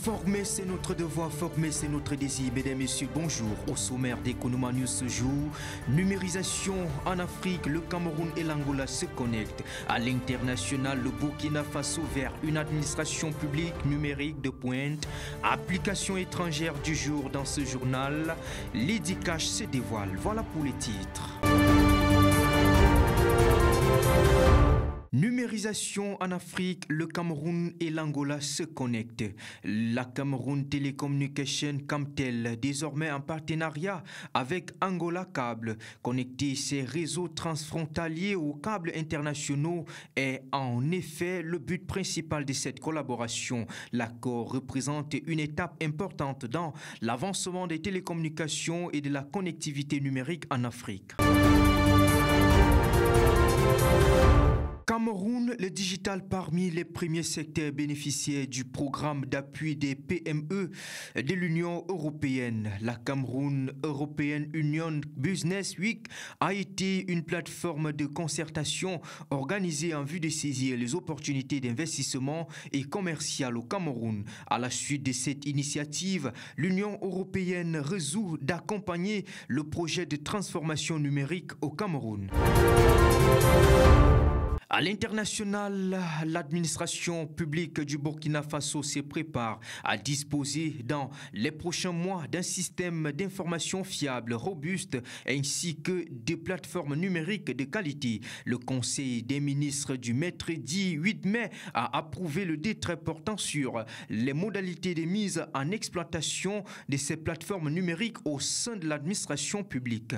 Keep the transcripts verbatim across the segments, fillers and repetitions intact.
Informer, c'est notre devoir, former, c'est notre désir. Mesdames, Messieurs, bonjour. Au sommaire d'Economa News ce jour, numérisation en Afrique, le Cameroun et l'Angola se connectent. À l'international, le Burkina Faso vers une administration publique numérique de pointe. Application étrangère du jour dans ce journal. Lady Cash se dévoile. Voilà pour les titres. Numérisation en Afrique, le Cameroun et l'Angola se connectent. La Cameroun Telecommunication Camtel, désormais en partenariat avec Angola Cable, connecter ses réseaux transfrontaliers aux câbles internationaux est en effet le but principal de cette collaboration. L'accord représente une étape importante dans l'avancement des télécommunications et de la connectivité numérique en Afrique. Cameroun, le digital parmi les premiers secteurs bénéficiaires du programme d'appui des P M E de l'Union européenne. La Cameroun European Union Business Week a été une plateforme de concertation organisée en vue de saisir les opportunités d'investissement et commercial au Cameroun. À la suite de cette initiative, l'Union européenne résout d'accompagner le projet de transformation numérique au Cameroun. À l'international, l'administration publique du Burkina Faso se prépare à disposer dans les prochains mois d'un système d'information fiable, robuste, ainsi que des plateformes numériques de qualité. Le Conseil des ministres du mercredi huit mai a approuvé le décret portant sur les modalités de mise en exploitation de ces plateformes numériques au sein de l'administration publique.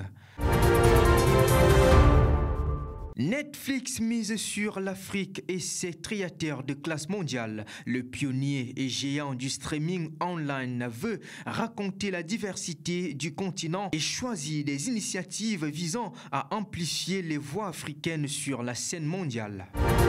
Netflix mise sur l'Afrique et ses triateurs de classe mondiale. Le pionnier et géant du streaming online veut raconter la diversité du continent et choisit des initiatives visant à amplifier les voix africaines sur la scène mondiale.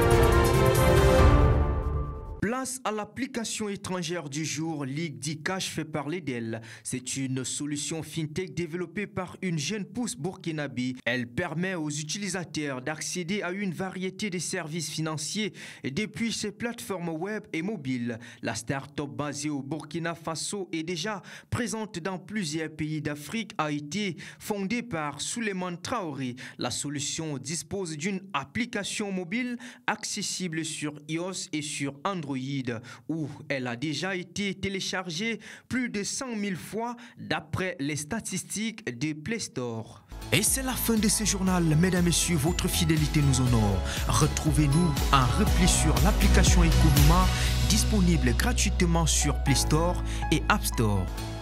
Place à l'application étrangère du jour, Lady Cash fait parler d'elle. C'est une solution fintech développée par une jeune pousse burkinabé. Elle permet aux utilisateurs d'accéder à une variété de services financiers depuis ses plateformes web et mobiles. La start-up basée au Burkina Faso est déjà présente dans plusieurs pays d'Afrique, a été fondée par Souleymane Traoré. La solution dispose d'une application mobile accessible sur iOS et sur Android, où elle a déjà été téléchargée plus de cent mille fois d'après les statistiques de Play Store. Et c'est la fin de ce journal. Mesdames, Messieurs, votre fidélité nous honore. Retrouvez-nous en repli sur l'application Economa, disponible gratuitement sur Play Store et App Store.